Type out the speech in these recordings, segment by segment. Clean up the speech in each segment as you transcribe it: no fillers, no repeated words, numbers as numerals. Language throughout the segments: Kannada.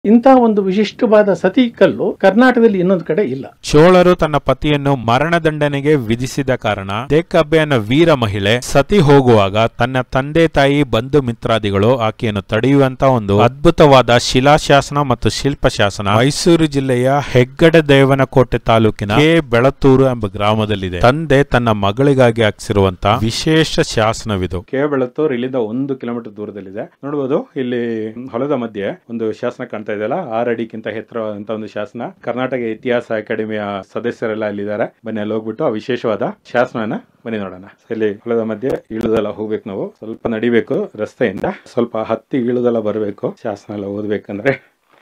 ಇಂತಹ ಒಂದು ವಿಶಿಷ್ಟವಾದ ಸತಿ ಕಲ್ಲು ಕರ್ನಾಟಕದಲ್ಲಿ ಇನ್ನೊಂದು ಕಡೆ ಇಲ್ಲ. ಚೋಳರು ತನ್ನ ಪತಿಯನ್ನು ಮರಣದಂಡನೆಗೆ ವಿಧಿಸಿದ ಕಾರಣ ದೇಕಬ್ಬೆ ಅನ್ನೋ ವೀರ ಮಹಿಳೆ ಸತಿ ಹೋಗುವಾಗ ತನ್ನ ತಂದೆ ತಾಯಿ ಬಂಧು ಮಿತ್ರಾದಿಗಳು ಆಕೆಯನ್ನು ತಡೆಯುವಂತ ಒಂದು ಅದ್ಭುತವಾದ ಶಿಲಾಶಾಸನ ಮತ್ತು ಶಿಲ್ಪಶಾಸನ ಮೈಸೂರು ಜಿಲ್ಲೆಯ ಹೆಗ್ಗಡದೇವನಕೋಟೆ ತಾಲೂಕಿನ ಕೆ ಬೆಳತೂರು ಎಂಬ ಗ್ರಾಮದಲ್ಲಿದೆ. ತಂದೆ ತನ್ನ ಮಗಳಿಗಾಗಿ ಹಾಕಿಸಿರುವಂತಹ ವಿಶೇಷ ಶಾಸನವಿದು. ಕೆ ಬೆಳತೂರು ಇಲ್ಲಿಂದ 1 ಕಿಲೋಮೀಟರ್ ದೂರದಲ್ಲಿದೆ. ನೋಡಬಹುದು, ಇಲ್ಲಿ ಹೊಲದ ಮಧ್ಯೆ ಒಂದು ಶಾಸನ ಕಾಣ್ತಾ ಇದೆಯಲ್ಲ, 6 ಅಡಿಗಿಂತ ಎತ್ತರವಾದಂತ ಒಂದು ಶಾಸನ. ಕರ್ನಾಟಕ ಇತಿಹಾಸ ಅಕಾಡೆಮಿಯ ಸದಸ್ಯರೆಲ್ಲ ಅಲ್ಲಿದ್ದಾರೆ. ಬನ್ನಿ ಅಲ್ಲಿ ಹೋಗ್ಬಿಟ್ಟು ಆ ವಿಶೇಷವಾದ ಶಾಸನ ಬನ್ನಿ ನೋಡೋಣ. ಇಲ್ಲಿ ಹೊಲದ ಮಧ್ಯೆ ಇಳುದೆಲ್ಲ ಹೋಗ್ಬೇಕು, ನಾವು ಸ್ವಲ್ಪ ನಡಿಬೇಕು, ರಸ್ತೆಯಿಂದ ಸ್ವಲ್ಪ ಹತ್ತಿ ಇಳುದೆಲ್ಲ ಬರಬೇಕು. ಶಾಸನ ಎಲ್ಲ ಓದ್ಬೇಕಂದ್ರೆ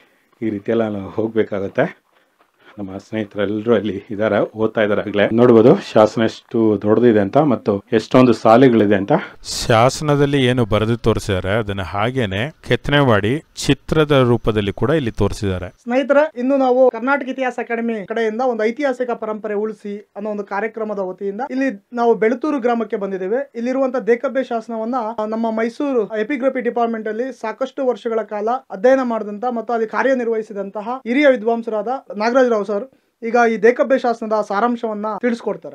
ಈ ರೀತಿ ಎಲ್ಲ ನಾವು ಹೋಗ್ಬೇಕಾಗತ್ತೆ. ನಮ್ಮ ಸ್ನೇಹಿತರೆಲ್ಲರೂ ಅಲ್ಲಿ ಇದಾರೆ, ಓದ್ತಾ ಇದಾರೆ. ಆಗ್ಲೇ ನೋಡ್ಬೋದು ಶಾಸನ ಎಷ್ಟು ದೊಡ್ಡದಿದೆ ಅಂತ ಮತ್ತು ಎಷ್ಟೊಂದು ಸಾಲಿಗಳಿದೆ ಅಂತ. ಶಾಸನದಲ್ಲಿ ಏನು ಬರೆದು ತೋರಿಸಿದ್ದಾರೆ ಅದನ್ನ ಹಾಗೇನೆ ಕೆತ್ತನೆ ಮಾಡಿ ಚಿತ್ರದ ರೂಪದಲ್ಲಿ ಕೂಡ ಇಲ್ಲಿ ತೋರಿಸಿದ್ದಾರೆ. ಸ್ನೇಹಿತರೆ, ಇನ್ನು ನಾವು ಕರ್ನಾಟಕ ಇತಿಹಾಸ ಅಕಾಡೆಮಿ ಕಡೆಯಿಂದ ಒಂದು ಐತಿಹಾಸಿಕ ಪರಂಪರೆ ಉಳಿಸಿ ಅನ್ನೋ ಒಂದು ಕಾರ್ಯಕ್ರಮದ ವತಿಯಿಂದ ಇಲ್ಲಿ ನಾವು ಬೆಳತೂರು ಗ್ರಾಮಕ್ಕೆ ಬಂದಿದ್ದೇವೆ. ಇಲ್ಲಿರುವಂತಹ ದೇಕಬ್ಬೆ ಶಾಸನವನ್ನ ನಮ್ಮ ಮೈಸೂರು ಎಪಿಗ್ರಫಿ ಡಿಪಾರ್ಟ್ಮೆಂಟ್ ಅಲ್ಲಿ ಸಾಕಷ್ಟು ವರ್ಷಗಳ ಕಾಲ ಅಧ್ಯಯನ ಮಾಡಿದಂತ ಮತ್ತು ಅಲ್ಲಿ ಕಾರ್ಯನಿರ್ವಹಿಸಿದಂತಹ ಹಿರಿಯ ವಿದ್ವಾಂಸರಾದ ನಾಗರಾಜ್ ರಾವ್ ಸರ್ ಈಗ ಈ ದೇಕಬ್ಬೆ ಶಾಸನದ ಸಾರಾಂಶವನ್ನ ತಿಳಿಸ್ಕೊಡ್ತಾರೆ.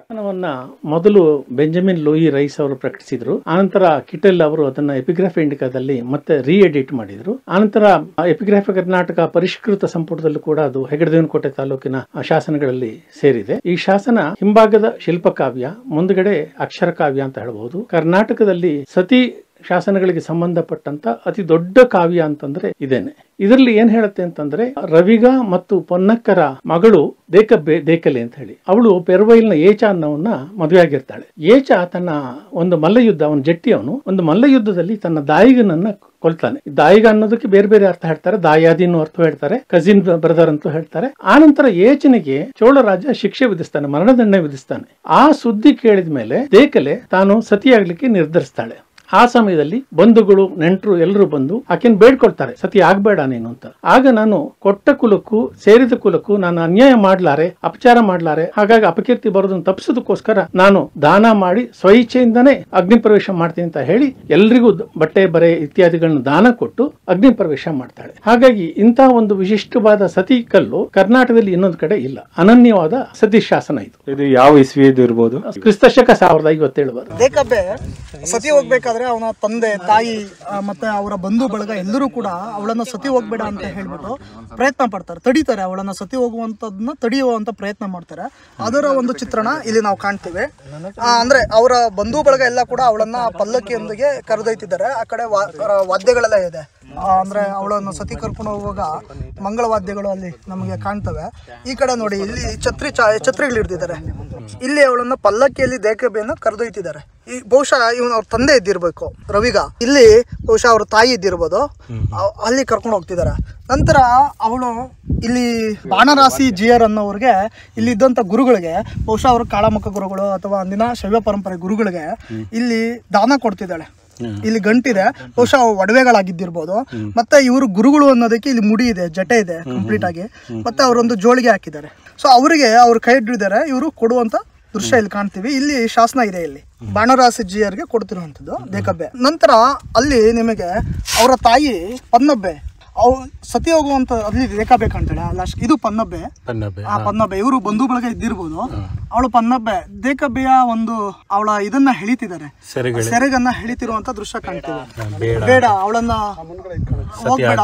ಮೊದಲು ಬೆಂಜಮಿನ್ ಲೂಯಿ ರೈಸ್ ಅವರು ಪ್ರಕಟಿಸಿದ್ರು. ಆನಂತರ ಕಿಟೆಲ್ ಅವರು ಅದನ್ನ ಎಪಿಗ್ರಾಫಿ ಇಂಡಿಕಾದಲ್ಲಿ ಮತ್ತೆ ರೀ ಎಡಿಟ್ ಮಾಡಿದ್ರು. ಆನಂತರ ಎಪಿಗ್ರಾಫಿ ಕರ್ನಾಟಕ ಪರಿಷ್ಕೃತ ಸಂಪುಟದಲ್ಲೂ ಕೂಡ ಅದು ಹೆಗ್ಗಡದೇವನಕೋಟೆ ತಾಲೂಕಿನ ಶಾಸನಗಳಲ್ಲಿ ಸೇರಿದೆ. ಈ ಶಾಸನ ಹಿಂಭಾಗದ ಶಿಲ್ಪಕಾವ್ಯ, ಮುಂದುಗಡೆ ಅಕ್ಷರ ಕಾವ್ಯ ಅಂತ ಹೇಳಬಹುದು. ಕರ್ನಾಟಕದಲ್ಲಿ ಸತಿ ಶಾಸನಗಳಿಗೆ ಸಂಬಂಧಪಟ್ಟಂತ ಅತಿ ದೊಡ್ಡ ಕಾವ್ಯ ಅಂತಂದ್ರೆ ಇದೇನೆ. ಇದರಲ್ಲಿ ಏನ್ ಹೇಳುತ್ತೆ ಅಂತಂದ್ರೆ, ರವಿಗ ಮತ್ತು ಪೊನ್ನಕ್ಕರ ಮಗಳು ದೇಕಬ್ಬೆ ದೇಕಲೆ ಅಂತ ಹೇಳಿ, ಅವಳು ಪೆರ್ವೈಲ್ನ ಏಚ ಅನ್ನೋವನ್ನ ಮದುವೆ ಆಗಿರ್ತಾಳೆ. ಏಚ ತನ್ನ ಒಂದು ಮಲ್ಲಯುದ್ಧ, ಅವನ ಜಟ್ಟಿಯವನು ಒಂದು ಮಲ್ಲಯುದ್ಧದಲ್ಲಿ ತನ್ನ ದಾಯಿಗನನ್ನ ಕೊಲ್ತಾನೆ. ದಾಯಿಗ ಅನ್ನೋದಕ್ಕೆ ಬೇರೆ ಬೇರೆ ಅರ್ಥ ಹೇಳ್ತಾರೆ. ದಾಯಾದಿ ಅನ್ನೋ ಅರ್ಥ ಹೇಳ್ತಾರೆ, ಕಸಿನ್ ಬ್ರದರ್ ಅಂತ ಹೇಳ್ತಾರೆ. ಆನಂತರ ಏಚನಿಗೆ ಚೋಳ ರಾಜ ಶಿಕ್ಷೆ ವಿಧಿಸ್ತಾನೆ, ಮರಣದಂಡ ವಿಧಿಸ್ತಾನೆ. ಆ ಸುದ್ದಿ ಕೇಳಿದ ಮೇಲೆ ದೇಕಲೆ ತಾನು ಸತಿಯಾಗ್ಲಿಕ್ಕೆ ನಿರ್ಧರಿಸ್ತಾಳೆ. ಆ ಸಮಯದಲ್ಲಿ ಬಂಧುಗಳು ನೆಂಟರು ಎಲ್ಲರೂ ಬಂದು ಆಕೆನ್ ಬೇಡ್ಕೊಳ್ತಾರೆ, ಸತಿ ಆಗ್ಬೇಡ ನೀನು ಅಂತ. ಆಗ ನಾನು ಕೊಟ್ಟ ಕುಲಕ್ಕೂ ಸೇರಿದ ಕುಲಕ್ಕೂ ನಾನು ಅನ್ಯಾಯ ಮಾಡ್ಲಾರೆ, ಅಪಚಾರ ಮಾಡ್ಲಾರೆ, ಹಾಗಾಗಿ ಅಪಕೀರ್ತಿ ಬರೋದನ್ನು ತಪ್ಪಿಸೋದಕ್ಕೋಸ್ಕರ ನಾನು ದಾನ ಮಾಡಿ ಸ್ವಇಚ್ಛೆಯಿಂದನೇ ಅಗ್ನಿ ಪ್ರವೇಶ ಮಾಡ್ತೀನಿ ಅಂತ ಹೇಳಿ ಎಲ್ರಿಗೂ ಬಟ್ಟೆ ಬರೆ ಇತ್ಯಾದಿಗಳನ್ನ ದಾನ ಕೊಟ್ಟು ಅಗ್ನಿ ಪ್ರವೇಶ ಮಾಡ್ತಾಳೆ. ಹಾಗಾಗಿ ಇಂತಹ ಒಂದು ವಿಶಿಷ್ಟವಾದ ಸತಿ ಕಲ್ಲು ಕರ್ನಾಟಕದಲ್ಲಿ ಇನ್ನೊಂದು ಕಡೆ ಇಲ್ಲ. ಅನನ್ಯವಾದ ಸತಿ ಶಾಸನ ಇದು. ಇದು ಯಾವ ಇಸ್ವಿದು ಇರ್ಬೋದು? ಕ್ರಿಸ್ತಶಕ 1057. ದೇಕಬ್ಬೆ ಸತಿ ಹೋಗ್ಬೇಕಾದ್ರೆ ಅವನ ತಂದೆ ತಾಯಿ ಮತ್ತೆ ಅವರ ಬಂಧು ಬಳಗ ಎಲ್ಲರೂ ಕೂಡ ಅವಳನ್ನ ಸತಿ ಹೋಗ್ಬೇಡ ಅಂತ ಹೇಳ್ಬಿಟ್ಟು ಪ್ರಯತ್ನ ಪಡ್ತಾರೆ, ತಡೀತಾರೆ. ಅವಳನ್ನ ಸತಿ ಹೋಗುವಂತದನ್ನ ತಡೆಯುವಂತ ಪ್ರಯತ್ನ ಮಾಡ್ತಾರೆ. ಅದರ ಒಂದು ಚಿತ್ರಣ ಇಲ್ಲಿ ನಾವು ಕಾಣ್ತೀವಿ. ಅಂದ್ರೆ ಅವರ ಬಂಧು ಬಳಗ ಎಲ್ಲ ಕೂಡ ಅವಳನ್ನ ಪಲ್ಲಕ್ಕಿಯೊಂದಿಗೆ ಕರೆದೊಯ್ತಿದ್ದಾರೆ. ಆ ಕಡೆ ವಾದ್ಯಗಳೆಲ್ಲ ಇದೆ. ಅಂದ್ರೆ ಅವಳನ್ನು ಸತಿ ಕರ್ಕೊಂಡು ಹೋಗುವಾಗ ಮಂಗಳವಾದ್ಯಗಳು ಅಲ್ಲಿ ನಮಗೆ ಕಾಣ್ತವೆ. ಈ ಕಡೆ ನೋಡಿ, ಇಲ್ಲಿ ಛತ್ರಿಗಳು ಹಿಡಿದಿದ್ದಾರೆ. ಇಲ್ಲಿ ಅವಳನ್ನ ಪಲ್ಲಕ್ಕಿಯಲ್ಲಿ ದೇಕಬ್ಬೆಯನ್ನು ಕರೆದೊಯ್ತಿದ್ದಾರೆ. ಈ ಬಹುಶಃ ಇವನು ಅವ್ರ ತಂದೆ ಇದ್ದಿರ್ಬೇಕು, ರವಿಗ. ಇಲ್ಲಿ ಬಹುಶಃ ಅವ್ರ ತಾಯಿ ಇದ್ದಿರ್ಬೋದು. ಅಲ್ಲಿ ಕರ್ಕೊಂಡು ಹೋಗ್ತಿದ್ದಾರೆ. ನಂತರ ಅವಳು ಇಲ್ಲಿ ಬಾಣರಾಸಿ ಜಿಯರ್ ಅನ್ನೋರಿಗೆ ಇಲ್ಲಿ ಇದ್ದಂತ ಗುರುಗಳಿಗೆ, ಬಹುಶಃ ಅವರು ಕಾಳಮುಖ ಗುರುಗಳು ಅಥವಾ ಅಂದಿನ ಶೈವ ಪರಂಪರೆ ಗುರುಗಳಿಗೆ ಇಲ್ಲಿ ದಾನ ಕೊಡ್ತಿದ್ದಾಳೆ. ಇಲ್ಲಿ ಗಂಟಿದೆ, ಬಹುಶಃ ಒಡವೆಗಳಾಗಿದ್ದಿರ್ಬೋದು. ಮತ್ತೆ ಇವರು ಗುರುಗಳು ಅನ್ನೋದಕ್ಕೆ ಇಲ್ಲಿ ಮುಡಿ ಇದೆ, ಜಟೆ ಇದೆ ಕಂಪ್ಲೀಟ್ ಆಗಿ. ಮತ್ತೆ ಅವರೊಂದು ಜೋಳಿಗೆ ಹಾಕಿದ್ದಾರೆ. ಸೊ ಅವರಿಗೆ ಅವ್ರು ಕೈ ಹಿಡಿದಿದ್ದಾರೆ. ಇವರು ಕೊಡುವಂತ ದೃಶ್ಯ ಇಲ್ಲಿ ಕಾಣ್ತೀವಿ. ಇಲ್ಲಿ ಶಾಸನ ಇದೆ, ಇಲ್ಲಿ ಬಾಣರಾಸಿಜಿಯರ್ಗೆ ಕೊಡ್ತಿರುವಂತದ್ದು ದೇಕಬ್ಬೆ. ನಂತರ ಅಲ್ಲಿ ನಿಮಗೆ ಅವರ ತಾಯಿ ಪನ್ನಬ್ಬೆ, ಅವು ಸತಿ ಹೋಗುವಂತ ಅಲ್ಲಿ ದೇಕಬ್ಬೆ ಕಾಣ್ತಾಳೆ. ಇದು ಪನ್ನಬ್ಬೆ. ಪನ್ನಬ್ಬೆ ಇವರು ಬಂಧು ಬಳಗ ಇದ್ದಿರ್ಬೋದು. ಅವಳು ಪನ್ನಬ್ಬೆ ದೇಕಬ್ಬೆಯ ಒಂದು ಅವಳ ಇದನ್ನ ಎಳಿತಿದ್ದಾರೆ, ಸೆರೆಗನ್ನ ಎಳಿತಿರುವಂತ ದೃಶ್ಯ ಕಾಣ್ತೀವಿ. ಬೇಡ ಅವಳನ್ನ ಹೋಗ್ಬೇಡ,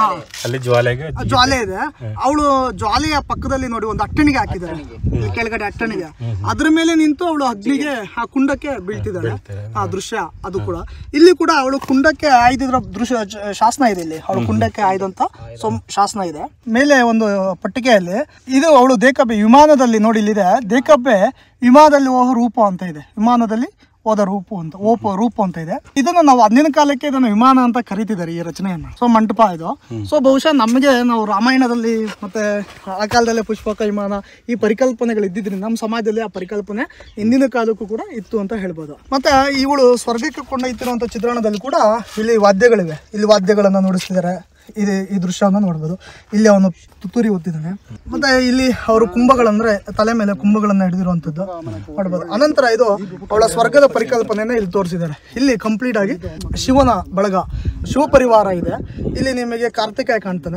ಜ್ವಾಲೆ ಇದೆ. ಅವಳು ಜ್ವಾಲೆಯ ಪಕ್ಕದಲ್ಲಿ ನೋಡಿ ಒಂದು ಅಟ್ಟಣಿಗೆ ಹಾಕಿದ್ದಾರೆ, ಕೆಳಗಡೆ ಅಟ್ಟಣಿಗೆ. ಅದ್ರ ಮೇಲೆ ನಿಂತು ಅವಳು ಅಗ್ನಿಗೆ ಆ ಕುಂಡಕ್ಕೆ ಬೀಳ್ತಿದ್ದಾಳೆ. ಆ ದೃಶ್ಯ ಅದು ಕೂಡ ಇಲ್ಲಿ ಕೂಡ ಅವಳು ಕುಂಡಕ್ಕೆ ಆಯ್ದಿದ್ರ ದೃಶ್ಯ ಶಾಸನ ಇದೆ. ಇಲ್ಲಿ ಅವಳು ಕುಂಡಕ್ಕೆ ಆಯ್ದಂತ ಶಾಸನ ಇದೆ. ಮೇಲೆ ಒಂದು ಪಟ್ಟಿಗೆಯಲ್ಲಿ ಇದು ಅವಳು ದೇಕಬ್ಬೆ ವಿಮಾನದಲ್ಲಿ ನೋಡಿ, ಇಲ್ಲಿದೆ ದೇಕಬ್ಬೆ ವಿಮಾನದಲ್ಲಿ ಹೋಗೋ ರೂಪ ಅಂತ ಇದೆ. ವಿಮಾನದಲ್ಲಿ ಹೋದ ರೂಪ ಅಂತ ಇದೆ. ಇದನ್ನ ನಾವು ಅಂದಿನ ಕಾಲಕ್ಕೆ ಇದನ್ನು ವಿಮಾನ ಅಂತ ಕರೀತಿದ್ದಾರೆ ಈ ರಚನೆಯನ್ನ. ಸೊ ಮಂಟಪ ಇದು. ಸೊ ಬಹುಶಃ ನಮಗೆ ನಾವು ರಾಮಾಯಣದಲ್ಲಿ ಮತ್ತೆ ಆ ಕಾಲದಲ್ಲೇ ಪುಷ್ಪಕ ವಿಮಾನ ಈ ಪರಿಕಲ್ಪನೆಗಳು ಇದ್ದಿದ್ರಿಂದ ನಮ್ಮ ಸಮಾಜದಲ್ಲಿ ಆ ಪರಿಕಲ್ಪನೆ ಹಿಂದಿನ ಕಾಲಕ್ಕೂ ಕೂಡ ಇತ್ತು ಅಂತ ಹೇಳ್ಬೋದು. ಮತ್ತೆ ಇವಳು ಸ್ವರ್ಗಕ್ಕೆ ಕೊಂಡೊಯ್ತಿರುವಂತ ಚಿತ್ರಣದಲ್ಲಿ ಕೂಡ ಇಲ್ಲಿ ವಾದ್ಯಗಳಿವೆ. ಇಲ್ಲಿ ವಾದ್ಯಗಳನ್ನ ನುಡಿಸ್ತಿದ್ದಾರೆ. ಈ ದೃಶ್ಯವನ್ನು ನೋಡ್ಬೋದು. ಇಲ್ಲಿ ಅವನು ತುತ್ತೂರಿ ಓದ್ತಿದ್ದಾನೆ. ಮತ್ತೆ ಇಲ್ಲಿ ಅವರು ಕುಂಭಗಳಂದ್ರೆ ತಲೆ ಮೇಲೆ ಕುಂಭಗಳನ್ನ ಹಿಡಿದಿರುವಂತದ್ದು ನೋಡ್ಬೋದು. ಅನಂತರ ಇದು ಅವಳ ಸ್ವರ್ಗದ ಪರಿಕಲ್ಪನೆಯನ್ನ ಇಲ್ಲಿ ತೋರಿಸಿದ್ದಾರೆ. ಇಲ್ಲಿ ಕಂಪ್ಲೀಟ್ ಆಗಿ ಶಿವನ ಬಳಗ, ಶಿವ ಪರಿವಾರ ಇದೆ. ಇಲ್ಲಿ ನಿಮಗೆ ಕಾರ್ತಿಕೇಯ ಕಾಣ್ತಾನೆ,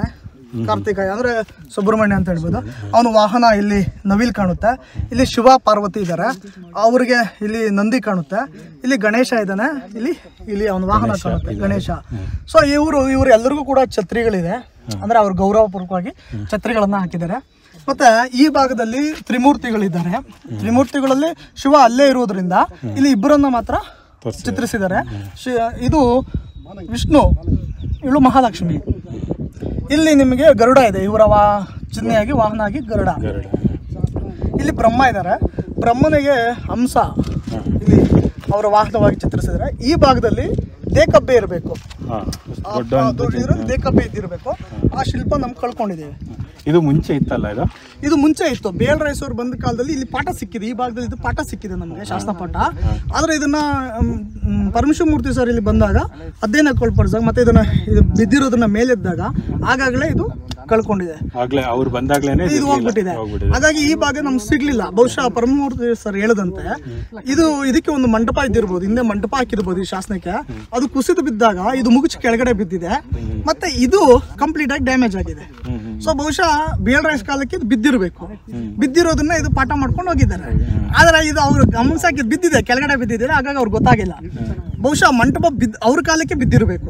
ಕಾರ್ತಿಕೇಯ ಅಂದ್ರೆ ಸುಬ್ರಹ್ಮಣ್ಯ ಅಂತ ಹೇಳ್ಬೋದು. ಅವನ ವಾಹನ ಇಲ್ಲಿ ನವಿಲ್ ಕಾಣುತ್ತೆ. ಇಲ್ಲಿ ಶಿವ ಪಾರ್ವತಿ ಇದ್ದಾರೆ, ಅವ್ರಿಗೆ ಇಲ್ಲಿ ನಂದಿ ಕಾಣುತ್ತೆ. ಇಲ್ಲಿ ಗಣೇಶ ಇದ್ದಾನೆ, ಇಲ್ಲಿ ಅವನ ವಾಹನ ಕಾಣುತ್ತೆ ಗಣೇಶ. ಸೊ ಇವರು ಎಲ್ಲರಿಗೂ ಕೂಡ ಛತ್ರಿಗಳಿದೆ, ಅಂದ್ರೆ ಅವ್ರ ಗೌರವಪೂರ್ವಕವಾಗಿ ಛತ್ರಿಗಳನ್ನ ಹಾಕಿದ್ದಾರೆ. ಮತ್ತೆ ಈ ಭಾಗದಲ್ಲಿ ತ್ರಿಮೂರ್ತಿಗಳಿದ್ದಾರೆ. ತ್ರಿಮೂರ್ತಿಗಳಲ್ಲಿ ಶಿವ ಅಲ್ಲೇ ಇರುವುದರಿಂದ ಇಲ್ಲಿ ಇಬ್ಬರನ್ನ ಮಾತ್ರ ಚಿತ್ರಿಸಿದ್ದಾರೆ. ಇದು ವಿಷ್ಣು, ಇವಳು ಮಹಾಲಕ್ಷ್ಮಿ. ಇಲ್ಲಿ ನಿಮಗೆ ಗರುಡ ಇದೆ, ಇವರ ಚಿಹ್ನೆಯಾಗಿ ವಾಹನ ಆಗಿ ಗರುಡ. ಇಲ್ಲಿ ಬ್ರಹ್ಮ ಇದ್ದಾರೆ, ಬ್ರಹ್ಮನಿಗೆ ಹಂಸ ಇಲ್ಲಿ ಅವರ ವಾಹನವಾಗಿ ಚಿತ್ರಿಸಿದ್ದಾರೆ. ಈ ಭಾಗದಲ್ಲಿ ದೇಕಬ್ಬೆ ಇರಬೇಕು, ದೇಕಬ್ಬೆ ಇದ್ದಿರಬೇಕು. ಆ ಶಿಲ್ಪ ನಮ್ಗೆ ಕಳ್ಕೊಂಡಿದ್ದೇವೆ. ಇದು ಮುಂಚೆ ಇತ್ತಲ್ಲ? ಇದು ಮುಂಚೆ ಇತ್ತು. ಬೇಲ್ ರೈಸ್ ಅವ್ರು ಬಂದ ಕಾಲದಲ್ಲಿ ಇಲ್ಲಿ ಪಾಠ ಸಿಕ್ಕಿದೆ, ಈ ಭಾಗದಲ್ಲಿ ಇದು ಪಾಠ ಸಿಕ್ಕಿದೆ ನಮಗೆ, ಶಾಸನ ಪಾಠ. ಆದರೆ ಇದನ್ನ ಪರಮೇಶ್ವರಮೂರ್ತಿ ಸರ್ ಇಲ್ಲಿ ಬಂದಾಗ ಅಧ್ಯಯನ ಕೊಳ್ಪಡಿಸಿದಾಗ ಮತ್ತೆ ಇದನ್ನ ಇದು ಬಿದ್ದಿರೋದನ್ನ ಮೇಲೆದ್ದಾಗ ಆಗಾಗಲೇ ಇದು ಕಳ್ಕೊಂಡಿದೆ, ಅವ್ರು ಬಂದಾಗ್ಲೇನೆ ಇದು ಹೋಗ್ಬಿಟ್ಟಿದೆ. ಹಾಗಾಗಿ ಈ ಭಾಗ ನಮ್ಗೆ ಸಿಗ್ಲಿಲ್ಲ. ಬಹುಶಃ ಪರಮಮೂರ್ತಿ ಸರ್ ಹೇಳದಂತೆ ಇದಕ್ಕೆ ಒಂದು ಮಂಟಪ ಇದ್ದಿರ್ಬೋದು, ಹಿಂದೆ ಮಂಟಪ ಹಾಕಿರ್ಬೋದು ಈ ಶಾಸನಕ್ಕೆ. ಅದು ಕುಸಿದು ಬಿದ್ದಾಗ ಇದು ಮುಗುಚಿ ಕೆಳಗಡೆ ಬಿದ್ದಿದೆ, ಮತ್ತೆ ಇದು ಕಂಪ್ಲೀಟ್ ಆಗಿ ಡ್ಯಾಮೇಜ್ ಆಗಿದೆ. ಸೊ ಬಹುಶಃ ಬೇಲ್ ರೈಸ್ ಕಾಲಕ್ಕೆ ಇದು ಬಿದ್ದಿರಬೇಕು, ಬಿದ್ದಿರೋದನ್ನ ಇದು ಪಾಠ ಮಾಡ್ಕೊಂಡು ಹೋಗಿದ್ದಾರೆ. ಆದ್ರೆ ಇದು ಅವ್ರ ಗಮನಿಸಾಕಿ ಬಿದ್ದಿದೆ, ಕೆಳಗಡೆ ಬಿದ್ದಿದೆ, ಹಾಗಾಗಿ ಅವ್ರಿಗೆ ಗೊತ್ತಾಗಿಲ್ಲ. ಬಹುಶಃ ಮಂಟಪ ಅವ್ರ ಕಾಲಕ್ಕೆ ಬಿದ್ದಿರಬೇಕು.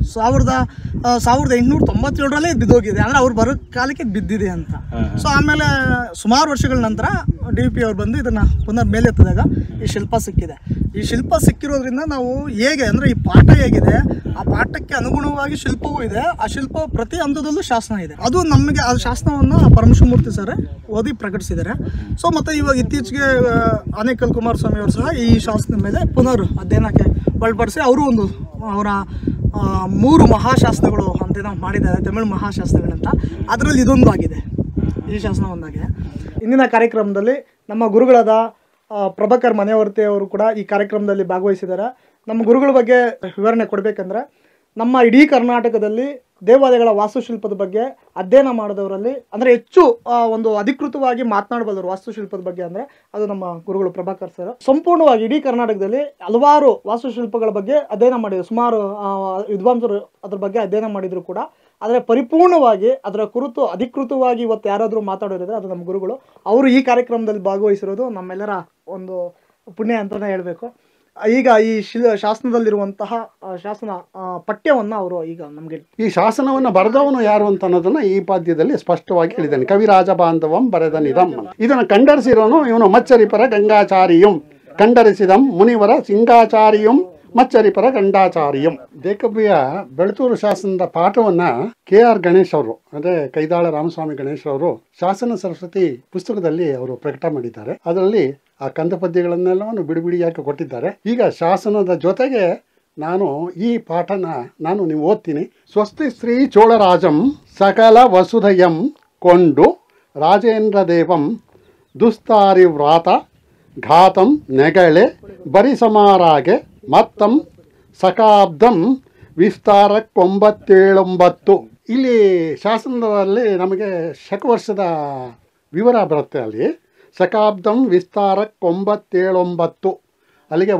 1897ರಲ್ಲೇ ಬಿದ್ದೋಗಿದೆ, ಅಂದ್ರೆ ಅವ್ರು ಬರೋ ಕಾಲಕ್ಕೆ ಬಿದ್ದಿದೆ ಅಂತ. ಸೊ ಆಮೇಲೆ ಸುಮಾರು ವರ್ಷಗಳ ನಂತರ DP ಅವ್ರು ಬಂದು ಇದನ್ನ ಪುನರ್ ಮೇಲೆತ್ತಿದಾಗ ಈ ಶಿಲ್ಪ ಸಿಕ್ಕಿದೆ. ಈ ಶಿಲ್ಪ ಸಿಕ್ಕಿರೋದ್ರಿಂದ ನಾವು ಹೇಗೆ ಅಂದ್ರೆ ಈ ಪಾಠ ಹೇಗಿದೆ, ಆ ಪಾಠಕ್ಕೆ ಅನುಗುಣವಾಗಿ ಶಿಲ್ಪವೂ ಇದೆ. ಆ ಶಿಲ್ಪ ಪ್ರತಿ ಹಂತದಲ್ಲೂ ಶಾಸನ ಇದೆ. ಅದು ನಮಗೆ ಆ ಶಾಸನವನ್ನು ಪರಮೇಶ್ವರಮೂರ್ತಿ ಸರ್ ಓದಿ ಪ್ರಕಟಿಸಿದ್ದಾರೆ. ಸೊ ಮತ್ತೆ ಇವಾಗ ಇತ್ತೀಚೆಗೆ ಆನೇಕಲ್ ಕುಮಾರಸ್ವಾಮಿ ಅವರು ಸಹ ಈ ಶಾಸನದ ಮೇಲೆ ಪುನರ್ ಅಧ್ಯಯನಕ್ಕೆ ಒಳಪಡಿಸಿ ಅವರು ಒಂದು ಅವರ 3 ಮಹಾಶಾಸನಗಳು ಅಂತ ಮಾಡಿದ್ದಾರೆ, ತಮಿಳು ಮಹಾಶಾಸನಗಳಂತ. ಅದರಲ್ಲಿ ಇದೊಂದು ಆಗಿದೆ, ಈ ಶಾಸನ ಒಂದಾಗಿದೆ. ಇಂದಿನ ಕಾರ್ಯಕ್ರಮದಲ್ಲಿ ನಮ್ಮ ಗುರುಗಳಾದ ಪ್ರಭಾಕರ್ ಮನೆಯವರ್ತಿ ಅವರು ಕೂಡ ಈ ಕಾರ್ಯಕ್ರಮದಲ್ಲಿ ಭಾಗವಹಿಸಿದ್ದಾರೆ. ನಮ್ಮ ಗುರುಗಳ ಬಗ್ಗೆ ವಿವರಣೆ ಕೊಡಬೇಕಂದ್ರೆ, ನಮ್ಮ ಇಡೀ ಕರ್ನಾಟಕದಲ್ಲಿ ದೇವಾಲಯಗಳ ವಾಸ್ತುಶಿಲ್ಪದ ಬಗ್ಗೆ ಅಧ್ಯಯನ ಮಾಡಿದವರಲ್ಲಿ ಅಂದರೆ ಹೆಚ್ಚು ಒಂದು ಅಧಿಕೃತವಾಗಿ ಮಾತನಾಡಬಲ್ಲರು ವಾಸ್ತುಶಿಲ್ಪದ ಬಗ್ಗೆ ಅಂದರೆ ಅದು ನಮ್ಮ ಗುರುಗಳು ಪ್ರಭಾಕರ್ ಸರ್. ಸಂಪೂರ್ಣವಾಗಿ ಇಡೀ ಕರ್ನಾಟಕದಲ್ಲಿ ಹಲವಾರು ವಾಸ್ತುಶಿಲ್ಪಗಳ ಬಗ್ಗೆ ಅಧ್ಯಯನ ಮಾಡಿದ್ರು, ಸುಮಾರು ವಿದ್ವಾಂಸರು ಅದ್ರ ಬಗ್ಗೆ ಅಧ್ಯಯನ ಮಾಡಿದ್ರು ಕೂಡ. ಆದರೆ ಪರಿಪೂರ್ಣವಾಗಿ ಅದರ ಕುರಿತು ಅಧಿಕೃತವಾಗಿ ಇವತ್ತು ಯಾರಾದರೂ ಮಾತಾಡೋರಿದ್ರೆ ಅದು ನಮ್ಮ ಗುರುಗಳು. ಅವರು ಈ ಕಾರ್ಯಕ್ರಮದಲ್ಲಿ ಭಾಗವಹಿಸಿರೋದು ನಮ್ಮೆಲ್ಲರ ಒಂದು ಪುಣ್ಯ ಅಂತಲೇ ಹೇಳಬೇಕು. ಈಗ ಈ ಶಾಸನದಲ್ಲಿರುವಂತಹ ಶಾಸನ ಪಠ್ಯವನ್ನು ಅವರು ಈಗ ನಮಗೆ ಈ ಶಾಸನವನ್ನು ಬರೆದವನು ಯಾರು ಅಂತ ಅನ್ನೋದನ್ನ ಈ ಪದ್ಯದಲ್ಲಿ ಸ್ಪಷ್ಟವಾಗಿ ಹೇಳಿದ್ದಾನೆ. ಕವಿರಾಜ ಬಾಂಧವಂ ಬರೆದ ನಿಧಂ. ಇದನ್ನು ಕಂಡರಿಸಿರೋನು ಇವನು ಮಚ್ಚರಿಪರ ಗಂಗಾಚಾರ್ಯಂ, ಕಂಡರಿಸಿದಂ ಮುನಿವರ ಸಿಂಗಾಚಾರ್ಯಂ ಮಚ್ಚರಿಪರ ಗಂಡಾಚಾರ್ಯಂ. ದೇಕಬ್ಬಿಯ ಬೆಳತೂರು ಶಾಸನದ ಪಾಠವನ್ನ KR ಗಣೇಶ್ ಅವರು ಅಂದ್ರೆ ಕೈದಾಳ ರಾಮಸ್ವಾಮಿ ಗಣೇಶ್ ಅವರು ಶಾಸನ ಸರಸ್ವತಿ ಪುಸ್ತಕದಲ್ಲಿ ಅವರು ಪ್ರಕಟ ಮಾಡಿದ್ದಾರೆ. ಅದರಲ್ಲಿ ಆ ಕಂದ ಪದ್ಯಗಳನ್ನೆಲ್ಲವನ್ನು ಬಿಡಿಯಾಗಿ ಕೊಟ್ಟಿದ್ದಾರೆ. ಈಗ ಶಾಸನದ ಜೊತೆಗೆ ನಾನು ಈ ಪಾಠನ ನೀವು ಓದ್ತೀನಿ. ಸ್ವಸ್ತಿ ಶ್ರೀ ಚೋಳರಾಜಂ ಸಕಲ ವಸುಧಯಂ ಕೊಂಡು ರಾಜೇಂದ್ರ ದೇವಂ ದುಸ್ತಾರಿ ವ್ರಾತ ಘಾತಂ ನೆಗಳೆ ಬರಿಸಮಾರಾಗೆ ಮತ್ತಂ ಸಕಾಬ್ದಂ ವಿಸ್ತಾರಕ್ಕೊಂಬತ್ತೇಳೊಂಬತ್ತು. ಇಲ್ಲಿ ಶಾಸನದಲ್ಲಿ ನಮಗೆ ಶಕವರ್ಷದ ವಿವರ ಬರುತ್ತೆ. ಅಲ್ಲಿ ಶಕಾಬ್ದಂ ವಿಸ್ತಾರಕ್ಕೊಂಬತ್ತೇಳೊಂಬತ್ತು, ಅಲ್ಲಿಗೆ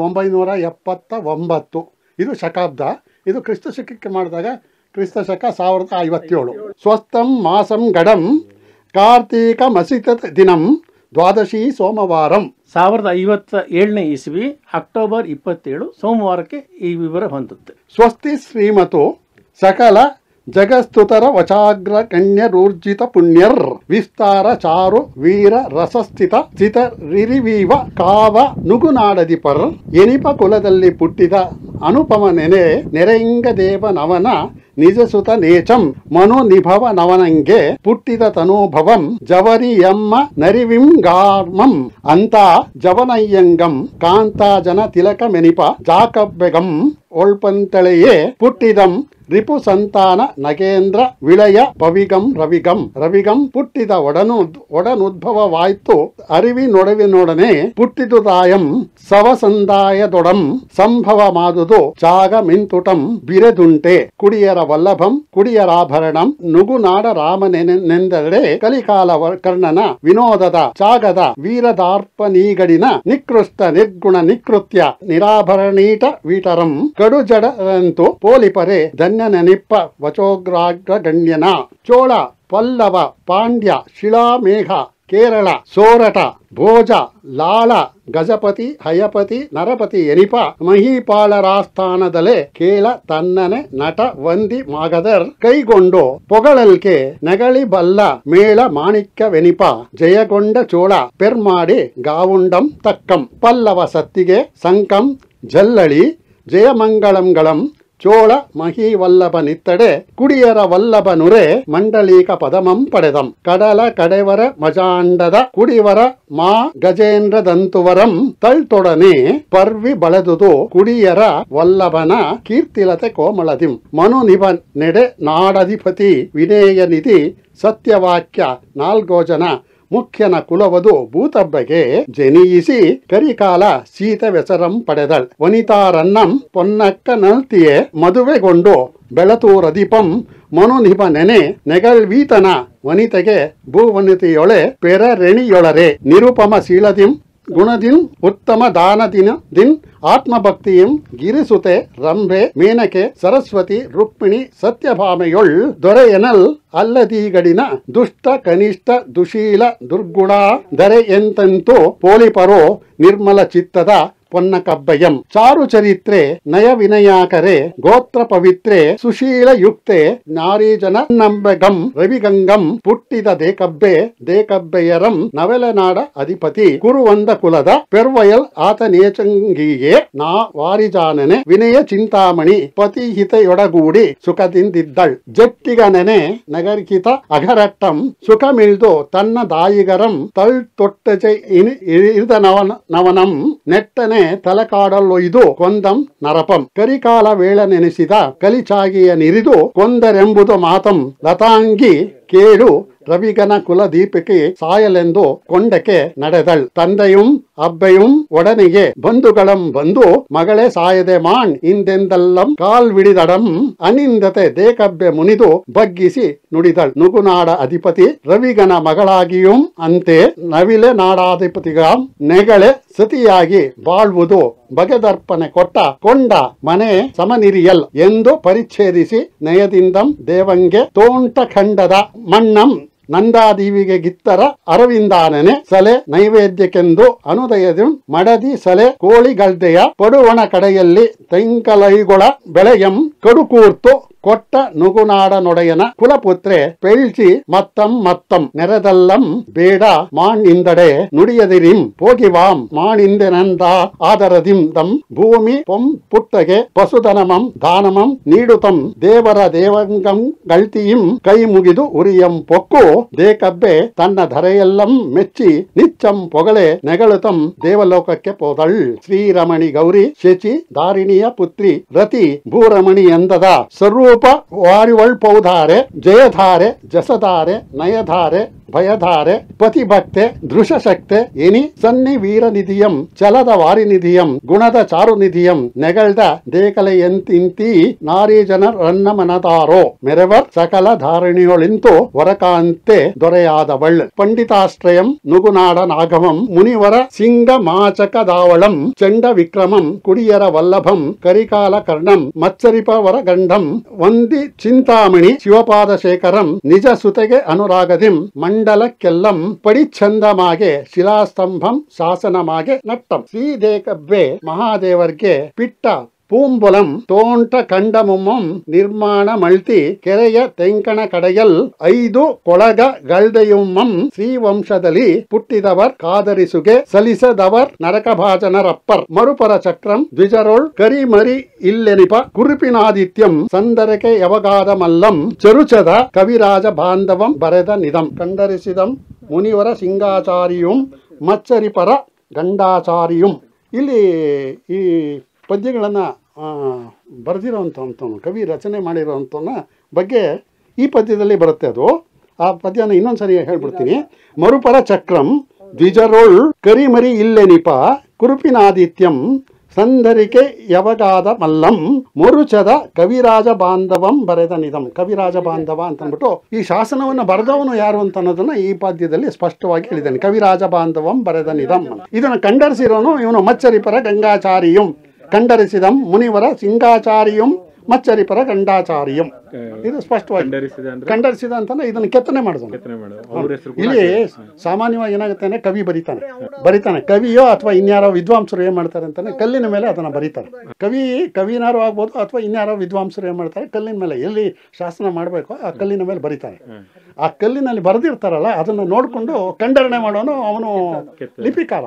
979 ಇದು ಶಕಾಬ್ದ. ಇದು ಕ್ರಿಸ್ತ ಶಕಕ್ಕೆ ಮಾಡಿದಾಗ ಕ್ರಿಸ್ತ ಶಕ 1057. ಸ್ವಸ್ಥಂ ಮಾಸಂ ಗಡಂ ಕಾರ್ತೀಕ ಮಸಿತ ದಿನಂ ದ್ವಾದಶಿ ಸೋಮವಾರಂ. 1057ನೇ ಇಸ್ವಿ ಅಕ್ಟೋಬರ್ 27 ಸೋಮವಾರಕ್ಕೆ ಈ ವಿವರ ಹೊಂದುತ್ತೆ. ಸ್ವಸ್ತಿ ಶ್ರೀಮತು ಸಕಲ ಜಗಸ್ತುತರ ವಚಾಗ್ರ ಕನ್ಯರೂರ್ಜಿತ ಪುಣ್ಯರ್ ವಿಸ್ತಾರ ಚಾರು ವೀರ ರಸಸ್ಥಿತ ಸ್ಥಿತ ರಿರಿವೀವ ಕಾವ ನುಗುನಾಡದಿಪರ್ ಎನಿಪ ಕುಲದಲ್ಲಿ ಪುಟ್ಟಿದ ಅನುಪಮ ನೆರೆಂಗ ದೇವ ನವನ ನಿಜಸುತ ನೇಚಂ ಮನು ನಿಭವ ನವನಂಗೆ ಪುಟ್ಟಿದ ತನೂಭವಂ ಜವರಿಯಮ್ಮ ನರಿವಿಂಗಾರ್ಮಂ ಅಂತ ಜವನಯ್ಯಂಗಂ ಕಾಂತಾ ಜನ ತಿಲಕ ಮೆನಿಪ ಜಾಕಬ್ಬೆಗಂ ಒಳ್ಪಂತಳೆಯೇ ಪುಟ್ಟಿದಂ ರಿಪು ಸಂತಾನ ನಗೇಂದ್ರ ವಿಳಯ ಪವಿಗಂ ರವಿಗಂ ರವಿಗಂ ಪುಟ್ಟಿದ ಒಡನುದ್ಭವವಾಯ್ತು ಅರಿವಿ ನೊಡವಿನೊಡನೆ ಪುಟ್ಟಿದುದಾಯಂ ಸವಸಂದಾಯದೊಡಂ ಸಂಭವ ಮಾದುದು ಜಾಗ ಮಿಂತುಟಂ ಬಿರೆದುಂಟೆ ಕುಡಿಯರ ವಲ್ಲಭಂ ಕುಡಿಯರಾಭರಣಂ ನುಗುನಾಡ ರಾಮನೆಂದೆಡೆ ಕಲಿಕಾಲ ಕರ್ಣನ ವಿನೋದದ ಚಾಗದ ವೀರದಾರ್ಪನೀಗಡಿನ ನಿಕೃಷ್ಟ ನಿರ್ಗುಣ ನಿಕೃತ್ಯ ನಿರಾಭರಣೀಟ ವೀಟರಂ ಕಡು ಜಡರಂತು ಪೋಲಿಪರೆ ಧನ್ಯ ಧನ್ಯ ನೆನಿಪ್ಪ ವಚೋಗ್ರಾಗ್ರ ಗಣ್ಯನ ಚೋಳ ಪಲ್ಲವ ಪಾಂಡ್ಯ ಶಿಲಾಮೇಘ ಕೇರಳ ಸೋರಟ ಭೋಜ ಲಾಳ ಗಜಪತಿ ಹಯಪತಿ ನರಪತಿ ಎನಿಪ ಮಹೀಪಾಲರಾಸ್ಥಾನದಲೆ ಕೇಳ ತನ್ನನೆ ನಟ ವಂದಿ ಮಾಗದರ್ ಕೈಗೊಂಡು ಪೊಗಳಲ್ಕೆ ನೆಗಳಿ ಬಲ್ಲ ಮೇಳ ಮಾಣಿಕ್ಯವೆನಿಪ ಜಯಗೊಂಡ ಚೋಳ ಪೆರ್ಮಾಡಿ ಗಾವುಂಡಂ ತಕ್ಕಂ ಪಲ್ಲವ ಸತ್ತಿಗೆ ಸಂಕಂ ಜಲ್ಲಳಿ ಜಯಮಂಗಳಂಗಳಂ ಚೋಳ ಮಹೀವಲ್ಲಭ ನಿತ್ತಡೆ ಕುಡಿಯರ ವಲ್ಲಭ ನುರೆ ಮಂಡಲೀಕ ಪದಮಂ ಪಡೆದಂ ಕಡಲ ಕಡೆವರ ಮಜಾಂಡದ ಕುಡಿವರ ಮಾ ಗಜೇಂದ್ರದಂತುವರಂ ತಳ್ತೊಡನೆ ಪರ್ವಿ ಬಳದುದು ಕುಡಿಯರ ವಲ್ಲಭನ ಕೀರ್ತಿಲತೆ ಕೋಮಳದಿಂ ಮನುನಿಭ ನೆಡೆ ನಾಡಧಿಪತಿ ವಿನೇಯ ನಿಧಿ ಸತ್ಯವಾಕ್ಯ ನಾಲ್ಗೋಜನ ಮುಖ್ಯನ ಕುಲವದು ಭೂತಬ್ಬಗೆ ಜನಿಯಿಸಿ ಕರಿಕಾಲ ಸೀತವೆಸರಂ ಪಡೆದಳ್ ವನಿತಾರನ್ನಂ ಪೊನ್ನಕ್ಕ ನಲ್ತಿಯೇ ಮದುವೆಗೊಂಡು ಬೆಳತೂರದೀಪಂ ಮನುನಿಭ ನೆನೆ ನೆಗಳ್ವೀತನ ವನಿತೆಗೆ ಭೂವನಿತೆಯೊಳೆ ಪೆರರೆಣಿಯೊಳರೆ ನಿರುಪಮ ಶೀಲದಿಂ ಗುಣದಿಂ ಉತ್ತಮ ದಾನದಿನ ಆತ್ಮಭಕ್ತಿಯಂ ಗಿರಿಸುತೆ ರಂಭೆ ಮೇನಕೆ ಸರಸ್ವತಿ ರುಕ್ಮಿಣಿ ಸತ್ಯಭಾಮೆಯೊಳ್ ದೊರೆಯನಲ್ ಅಲ್ಲದೀಗಡಿನ ದುಷ್ಟ ಕನಿಷ್ಠ ದುಶೀಲ ದುರ್ಗುಣ ದರೆ ಎಂತೆಂತೂ ಪೋಲಿಪರೋ ನಿರ್ಮಲ ಚಿತ್ತದ ಪೊನ್ನ ಕಬ್ಬಯಂ ಚಾರು ಚರಿತ್ರೆ ನಯ ವಿನಯಾಕರೆ ಗೋತ್ರ ಪವಿತ್ರೆ ಸುಶೀಲ ಯುಕ್ತೆ ನಾರೀಜನ ನಂಬೆಗಂ ರವಿಗಂಗಂ ಪುಟ್ಟಿದ ದೇಕಬ್ಬೆಯರಂ ನವೆಲನಾಡ ಅಧಿಪತಿ ಕುರುವಂದ ಕುಲದ ಪೆರ್ವಯಲ್ ಆತನೇಚಂಗಿಯೇ ನಾ ವಾರಿಜಾನನೆ ವಿನಯ ಚಿಂತಾಮಣಿ ಪತಿಹಿತೆಯೊಡಗೂಡಿ ಸುಖದಿಂದಿದ್ದಳ್ ಜಟ್ಟಿಗ ನೆನೆ ನಗರ್ಕಿತ ಅಘರಟ್ಟಂ ಸುಖಮಿಳ್ದು ತನ್ನ ದಾಯಿಗರಂ ತಳ್ ತೊಟ್ಟಜೆ ಇರಿದ ನವನಂ ನೆಟ್ಟನೆ ತಲಕಾಡಲ್ಲೊಯ್ದು ಕೊಂದಂ ನರಪಂ ಕರಿಕಾಲ ವೇಳ ನೆನೆಸಿದ ಕಲಿಚಾಗಿಯ ನಿರಿದು ಕೊಂದರೆಂಬುದು ಮಾತಂ ಲತಾಂಗಿ ಕೇಳು ರವಿಗನ ಕುಲದೀಪಿಕೆ ಸಾಯಲೆಂದು ಕೊಂಡಕ್ಕೆ ನಡೆದಳ್ ತಂದೆಯುಂ ಅಬ್ಬೆಯುಂ ಒಡನೆಗೆ ಬಂಧುಗಳಂ ಬಂದು ಮಗಳೇ ಸಾಯದೆ ಮಾಣ್ ಇಂದೆಂದಲ್ಲಂ ಕಾಲ್ವಿಡಿದಡಂ ಅನಿಂದತೆ ದೇಕಬ್ಬೆ ಮುನಿದು ಬಗ್ಗಿಸಿ ನುಡಿದಳ್ ನುಗುನಾಡ ಅಧಿಪತಿ ರವಿಗನ ಮಗಳಾಗಿಯುಂ ಅಂತೆ ನವಿಲೆ ನಾಡಾಧಿಪತಿಗಾಂ ನೆಗಳೆ ಸತಿಯಾಗಿ ಬಾಳ್ವುದು ಬಗೆದರ್ಪಣೆ ಕೊಟ್ಟ ಕೊಂಡ ಮನೆ ಸಮನಿರಿಯಲ್ ಎಂದು ಪರಿಚ್ಛೇದಿಸಿ ನಯದಿಂದಂ ದೇವಂಗೆ ತೋಂಟ ಖಂಡದ ಮಣ್ಣಂ ನಂದಾದೀವಿಗೆ ಗಿತ್ತರ ಅರವಿಂದಾನನೆ ಸಲೆ ನೈವೇದ್ಯಕ್ಕೆಂದು ಅನುದಯದಿ ಮಡದಿ ಸಲೆ ಕೋಳಿಗಳ್ದೆಯ ಪಡುವಣ ಕಡೆಯಲ್ಲಿ ತೆಂಕಲೈಗೊಳ ಬೆಳೆಯಂ ಕಡುಕೂರ್ತು ಕೊಟ್ಟ ನುಗುನಾಡ ನೊಡೆಯನ ಕುಲಪುತ್ರೆ ಪೆಳ್ಚಿ ಮತ್ತಂ ನೆರೆದಲ್ಲಂ ಬೇಡ ಮಾಣ್ ಇಂದಡೆ ನುಡಿಯದಿರಿಂ ಹೋಗಿವಾಂ ಮಾಣಿಂದೆನಂದ ಆದರದಿಂ ದಂ ಭೂಮಿ ಪೊಂ ಪುಟ್ಟಗೆ ಪಶುಧನಮಂ ದಾನಮಂ ನೀಡುತಂ ದೇವರ ದೇವಂಗಂ ಗಳ್ತಿಯಿಂ ಕೈ ಮುಗಿದು ಉರಿಯಂ ಪೊಕ್ಕು ದೇಕಬ್ಬೆ ತನ್ನ ಧರೆಯೆಲ್ಲಂ ಮೆಚ್ಚಿ ನಿಚ್ಚಂ ಪೊಗಳೆ ನೆಗಳುತಂ ದೇವಲೋಕಕ್ಕೆ ಪೋದಳ್ ಶ್ರೀರಮಣಿ ಗೌರಿ ಶಚಿ ದಾರಿಣಿಯ ಪುತ್ರಿ ರತಿ ಭೂರಮಣಿ ಎಂದದ ಸರ್ವ ವಾರಿವಳ್ ಪೌಧಾರೆ ಜಯಧಾರೆ ಜಸಧಾರೆ ನಯಧಾರೆ ಭಯಧಾರೆ ಪತಿಭಕ್ತೆ ದೃಶಶಕ್ತೆ ಎನಿ ಸನ್ನಿ ವೀರ ನಿಧಿಯಂ ಚಲದ ವಾರಿನಿಧಿಯಂ ಗುಣದ ಚಾರು ನಿಧಿಯಂ ನೆಗಳ್ದ ದೇಕಲೆಯಂತಿಂತಿ ನಾರೀಜನ ರನ್ನ ಮನದಾರೋ ಮೆರೆವರ್ ಸಕಲ ಧಾರಣಿಯೊಳಿಂತು ವರಕಾಂತೆ ದೊರೆಯಾದವಳ್ ಪಂಡಿತಾಶ್ರಯಂ ನುಗುನಾಡ ನಾಗಮಂ ಮುನಿವರ ಸಿಂಗ ಮಾಚಕದಾವಳಂ ಚಂಡ ವಿಕ್ರಮಂ ಕುಡಿಯರ ವಲ್ಲಭಂ ಕರಿಕಾಲ ಕರ್ಣಂ ಮತ್ಸರಿಪವರ ಗಂಡಂ ವಂದಿ ಚಿಂತಾಮಣಿ ಶಿವಪಾದ ಶೇಖರಂ ನಿಜ ಸುತೆಗೆ ಅನುರಾಗದಿಂ ಮಂಡಲಕ್ಕೆಲ್ಲಂ ಪಡಿಚ್ಛಂದಮಾಗೆ ಶಿಲಾಸ್ತಂಭಂ ಶಾಸನಮಾಗೆ ನಟ್ಟಂ ಶ್ರೀದೇಕಬ್ಬೆ ಮಹಾದೇವರ್ಗೆ ಪಿಟ್ಟ ಪೂಂಬುಲಂ ತೋಂಟ ಕಂಡಮುಮ್ಮಂ ನಿರ್ಮಾಣ ಮಳ್ತಿ ಕೆರೆಯ ತೆಂಕಣ ಕಡೆಯಲ್ 5 ಕೊಳಗ ಗಳ್ದೆಯುಮ್ಮಂ ಶ್ರೀವಂಶದಲ್ಲಿ ಪುಟ್ಟಿದವರ್ ಕಾದರಿಸುಗೆ ಸಲಿಸದವರ್ ನರಕಭಾಜನರಪ್ಪರ್ ಮರುಪರ ಚಕ್ರಂ ದ್ವಿಜರೋಳ್ ಕರಿಮರಿ ಇಲ್ಲೆನಿಪ ಕುರುಪಿನಾದಿತ್ಯಂ ಸಂದರಕೆ ಯವಗಾದ ಮಲ್ಲಂ ಚರುಚದ ಕವಿರಾಜ ಬಾಂಧವಂ ಬರೆದ ನಿಧಂ ಕಂಡರಿಸಿದಂ ಮುನಿವರ ಸಿಂಗಾಚಾರಿಯುಂ ಮಚ್ಚರಿಪರ ಗಂಡಾಚಾರಿಯುಂ. ಇಲ್ಲಿ ಈ ಪದ್ಯಗಳನ್ನು ಬರೆದಿರೋವಂಥವನು ಕವಿ ರಚನೆ ಮಾಡಿರೋವಂಥವನ ಬಗ್ಗೆ ಈ ಪದ್ಯದಲ್ಲಿ ಬರುತ್ತೆ. ಅದು ಆ ಪದ್ಯನ ಇನ್ನೊಂದ್ಸರಿ ಹೇಳ್ಬಿಡ್ತೀನಿ. ಮರುಪರ ಚಕ್ರಂ ದ್ವಿಜರೋಳ್ ಕರಿಮರಿ ಇಲ್ಲೆನಿಪ ಕುರುಪಿನಾದಿತ್ಯಂ ಸಂದರಿಕೆ ಯವಗಾದ ಮಲ್ಲಂ ಮೊರುಚದ ಕವಿರಾಜ ಬಾಂಧವಂ ಬರೆದ ನಿಧಂ. ಕವಿರಾಜ ಬಾಂಧವ ಅಂತ ಅಂದ್ಬಿಟ್ಟು ಈ ಶಾಸನವನ್ನು ಬರೆದವನು ಯಾರು ಅಂತ ಅನ್ನೋದನ್ನ ಈ ಪದ್ಯದಲ್ಲಿ ಸ್ಪಷ್ಟವಾಗಿ ಹೇಳಿದ್ದಾನೆ. ಕವಿರಾಜ ಬಾಂಧವಂ ಬರೆದ ನಿಧಂ. ಇದನ್ನು ಕಂಡರಿಸಿರೋನು ಇವನು ಮಚ್ಚರಿಪರ ಗಂಗಾಚಾರಿಯುಂ. ಕಂಡರಿಸಿದಂ ಮುನಿವರ ಸಿಂಗಾಚಾರಿಯುಂ ಮಚ್ಚರಿಪರ ಗಂಡಾಚಾರ್ಯಂ. ಇದು ಸ್ಪಷ್ಟವಾಗಿ ಖಂಡರಿಸಿದ ಅಂತಾನೆ ಇದನ್ನ ಕೆತ್ತನೆ ಮಾಡಿದನು. ಇಲ್ಲಿ ಸಾಮಾನ್ಯವಾಗಿ ಏನಾಗುತ್ತೆ ಅಂದ್ರೆ ಕವಿ ಬರೀತಾನೆ ಕವಿಯೋ ಅಥವಾ ಇನ್ಯಾರೋ ವಿದ್ವಾಂಸರು ಏನ್ ಮಾಡ್ತಾರೆ ಅಂತಾನೆ ಕಲ್ಲಿನ ಮೇಲೆ ಅದನ್ನ ಬರೀತಾರೆ. ಕವಿನಾರು ಆಗ್ಬೋದು ಅಥವಾ ಇನ್ಯಾರೋ ವಿದ್ವಾಂಸರು ಏನ್ ಮಾಡ್ತಾರೆ ಕಲ್ಲಿನ ಮೇಲೆ ಎಲ್ಲಿ ಶಾಸನ ಮಾಡಬೇಕು ಆ ಕಲ್ಲಿನ ಮೇಲೆ ಬರೀತಾರೆ. ಆ ಕಲ್ಲಿನಲ್ಲಿ ಬರೆದಿರ್ತಾರಲ್ಲ ಅದನ್ನ ನೋಡ್ಕೊಂಡು ಖಂಡರಣೆ ಮಾಡೋನು ಅವನು ಲಿಪಿಕಾರ.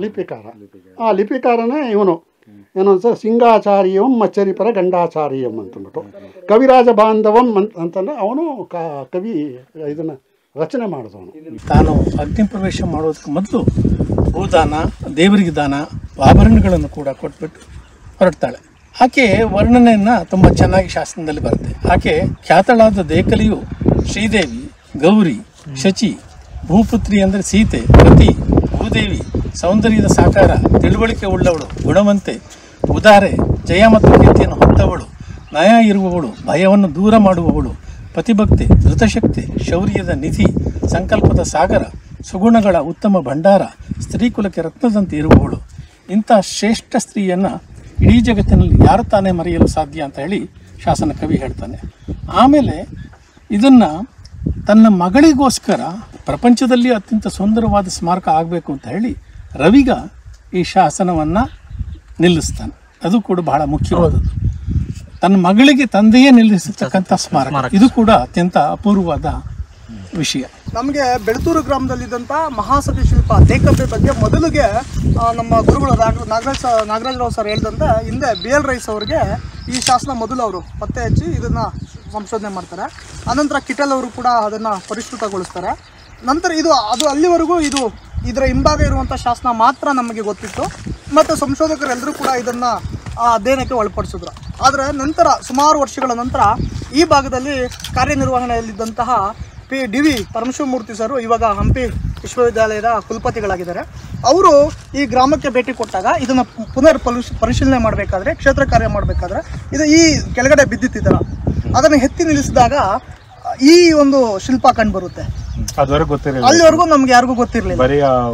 ಆ ಲಿಪಿಕಾರನೇ ಇವನು ಏನು ಸರ್ ಸಿಂಗಾಚಾರ್ಯಂ ಮಚ್ಚರಿಪರ ಗಂಡಾಚಾರ್ಯಂ ಅಂತಂದ್ಬಿಟ್ಟು ಕವಿರಾಜ ಬಾಂಧವಂ ಅಂತಂದ್ರೆ ಅವನು ಕವಿ ಇದನ್ನ ರಚನೆ ಮಾಡಿದವನು. ತಾನು ಅಗ್ನಿ ಪ್ರವೇಶ ಮಾಡೋದಕ್ಕೆ ಮೊದಲು ಭೂದಾನ, ದೇವರಿಗೆ ದಾನ, ಆಭರಣಗಳನ್ನು ಕೂಡ ಕೊಟ್ಬಿಟ್ಟು ಹೊರಡ್ತಾಳೆ. ಆಕೆ ವರ್ಣನೆಯನ್ನ ತುಂಬ ಚೆನ್ನಾಗಿ ಶಾಸನದಲ್ಲಿ ಬರುತ್ತೆ. ಆಕೆ ಖ್ಯಾತಳಾದ ದೇಕಲಿಯು ಶ್ರೀದೇವಿ, ಗೌರಿ, ಶಚಿ, ಭೂಪುತ್ರಿ ಅಂದರೆ ಸೀತೆ, ರತಿ, ಭೂದೇವಿ, ಸೌಂದರ್ಯದ ಸಾಕಾರ, ತಿಳುವಳಿಕೆ ಉಳ್ಳವಳು, ಗುಣವಂತೆ, ಉದಾರೆ, ಜಯ ಮತ್ತು ಕೀರ್ತಿಯನ್ನು ಹೊತ್ತವಳು, ನಯ ಇರುವವಳು, ಭಯವನ್ನು ದೂರ ಮಾಡುವವಳು, ಪತಿಭಕ್ತಿ, ಧೃತಶಕ್ತಿ, ಶೌರ್ಯದ ನಿಧಿ, ಸಂಕಲ್ಪದ ಸಾಗರ, ಸುಗುಣಗಳ ಉತ್ತಮ ಭಂಡಾರ, ಸ್ತ್ರೀಕುಲಕ್ಕೆ ರತ್ನದಂತೆ ಇರುವವಳು. ಇಂಥ ಶ್ರೇಷ್ಠ ಸ್ತ್ರೀಯನ್ನು ಇಡೀ ಜಗತ್ತಿನಲ್ಲಿ ಯಾರು ತಾನೇ ಮರೆಯಲು ಸಾಧ್ಯ ಅಂತ ಹೇಳಿ ಶಾಸನ ಕವಿ ಹೇಳ್ತಾನೆ. ಆಮೇಲೆ ಇದನ್ನು ತನ್ನ ಮಗಳಿಗೋಸ್ಕರ ಪ್ರಪಂಚದಲ್ಲಿ ಅತ್ಯಂತ ಸುಂದರವಾದ ಸ್ಮಾರಕ ಆಗಬೇಕು ಅಂತ ಹೇಳಿ ರವಿಗ ಈ ಶಾಸನವನ್ನು ನಿಲ್ಲಿಸ್ತಾನೆ. ಅದು ಕೂಡ ಬಹಳ ಮುಖ್ಯವಾದದ್ದು. ತನ್ನ ಮಗಳಿಗೆ ತಂದೆಯೇ ನಿಲ್ಲಿಸತಕ್ಕಂಥ ಸ್ಮಾರಕ, ಇದು ಕೂಡ ಅತ್ಯಂತ ಅಪೂರ್ವವಾದ ವಿಷಯ. ನಮಗೆ ಬೆಳತೂರು ಗ್ರಾಮದಲ್ಲಿದ್ದಂಥ ಮಹಾಸತಿ ಶಿಲ್ಪ ದೇಕಬ್ಬೆ ಬಗ್ಗೆ ಮೊದಲಿಗೆ ನಮ್ಮ ಗುರುಗಳು ನಾಗರಾಜರಾವ್ ಸರ್ ಹೇಳಿದಂತೆ ಹಿಂದೆ BL ರೈಸ್ ಅವ್ರಿಗೆ ಈ ಶಾಸನ ಮೊದಲು ಅವರು ಪತ್ತೆ ಹಚ್ಚಿ ಇದನ್ನು ಸಂಶೋಧನೆ ಮಾಡ್ತಾರೆ. ಅನಂತರ ಕಿಟಲ್ ಅವರು ಕೂಡ ಅದನ್ನು ಪರಿಷ್ಕೃತಗೊಳಿಸ್ತಾರೆ. ನಂತರ ಅದು ಅಲ್ಲಿವರೆಗೂ ಇದರ ಹಿಂಭಾಗ ಇರುವಂಥ ಶಾಸನ ಮಾತ್ರ ನಮಗೆ ಗೊತ್ತಿತ್ತು ಮತ್ತು ಸಂಶೋಧಕರೆಲ್ಲರೂ ಕೂಡ ಇದನ್ನು ಅಧ್ಯಯನಕ್ಕೆ ಒಳಪಡಿಸಿದ್ರು. ಆದರೆ ನಂತರ ಸುಮಾರು ವರ್ಷಗಳ ನಂತರ ಈ ಭಾಗದಲ್ಲಿ ಕಾರ್ಯನಿರ್ವಹಣೆಯಲ್ಲಿದ್ದಂತಹ DV ಪರಮಶಿವಮೂರ್ತಿ ಸರ್ ಇವಾಗ ಹಂಪಿ ವಿಶ್ವವಿದ್ಯಾಲಯದ ಕುಲಪತಿಗಳಾಗಿದ್ದಾರೆ. ಅವರು ಈ ಗ್ರಾಮಕ್ಕೆ ಭೇಟಿ ಕೊಟ್ಟಾಗ ಇದನ್ನು ಪರಿಶೀಲನೆ ಮಾಡಬೇಕಾದ್ರೆ, ಕ್ಷೇತ್ರ ಕಾರ್ಯ ಮಾಡಬೇಕಾದ್ರೆ ಇದು ಈ ಕೆಳಗಡೆ ಬಿದ್ದಿತ್ತಿದ್ದಲ್ಲ ಅದನ್ನು ಎತ್ತಿ ನಿಲ್ಲಿಸಿದಾಗ ಈ ಒಂದು ಶಿಲ್ಪ ಕಂಡು ಬರುತ್ತೆ. ಅಲ್ಲಿವರೆಗೂ ನಮ್ಗೆ ಯಾರಿಗೂ ಗೊತ್ತಿರಲಿಲ್ಲ,